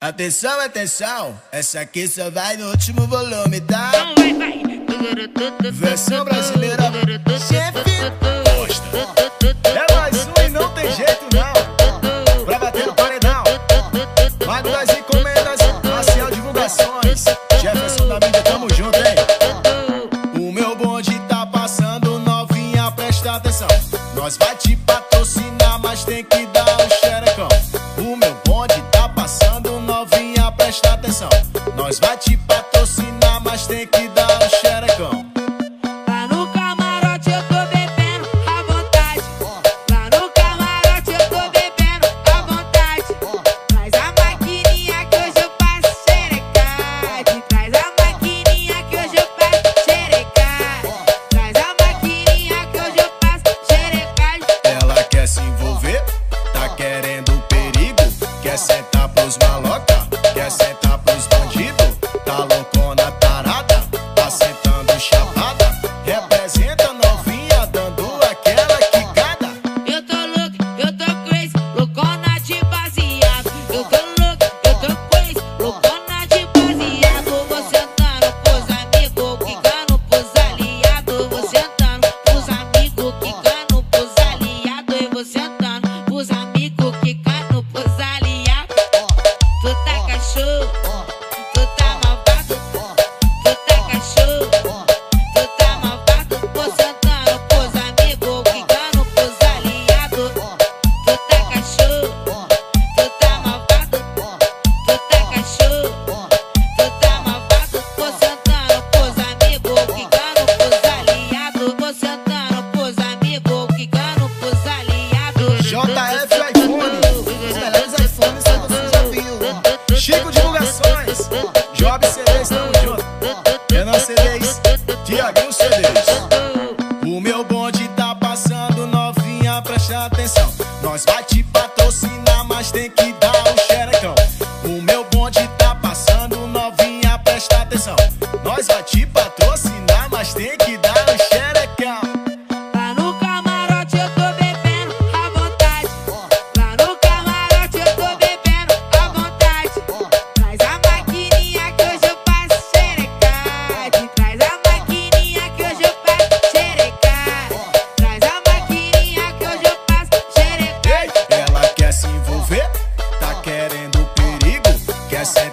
Atenção, atenção, essa aqui só vai no último volume, tá? Então vai. Versão brasileira, chefe gosta. É mais um e não tem jeito não. Pra bater no paredão, Mago das Encomendas, Marcial Divulgações, Jefferson da mídia, tamo junto, hein? O meu bonde tá passando, novinha, presta atenção. Nós vai te patrocinar, mas tem que dar um xerecão. O meu bonde tá passando, novinha, presta atenção. Nós vai te patrocinar, mas tem que dar um xerecão. Lá no camarote eu tô bebendo à vontade. Lá no camarote eu tô bebendo à vontade. Traz a maquininha que hoje eu passo xerecade. Traz a maquininha que hoje eu passo xerecade. Traz a maquininha que hoje eu passo xerecade. Ela quer se envolver, tá querendo perigo. Quer sentar pros maloca, quer sentar pros bandidos. Tá loucona, tarada, tá sentando chapada. Representa novinha, dando aquela quicada. Eu tô louco, eu tô crazy, loucona de baseado. Eu tô louco, eu tô crazy, loucona de baseado. Vou sentando pros amigos, quicando pros aliados. Vou sentando pros amigos, quicando pros aliados. E vou sentando pros amigos, quicando pros aliados. Tu tá cachorro, tu tá malvado. Tu tá cachorro, tu tá malvado. Vou sentando pros amigos, quicando pros aliados. Tu tá cachorro, tu tá malvado. Tu tá cachorro, tu tá malvado. Vou sentando pros amigos, quicando pros aliados. Vou sentando pros amigos, quicando pros aliados. JF iPhone, os melhores iPhones que você já viu. Chico Divulgações, Job CDs, tamo junto. Renan CDs, Tiaguinho CDs. O meu bonde tá passando, novinha, presta atenção. Nós vai te patrocinar, mas tem que dar um xerecão. O meu bonde tá passando, novinha, presta atenção. Nós vai te patrocinar, mas tem que dar um xerecão. Lá no camarote eu tô bebendo à vontade. Lá no camarote eu tô bebendo à vontade. Traz a maquininha que hoje eu passo xerecade. Traz a maquininha que hoje eu passo xerecade. Traz a maquininha que hoje eu passo xerecade. Ela quer se envolver, tá querendo perigo. Quer ser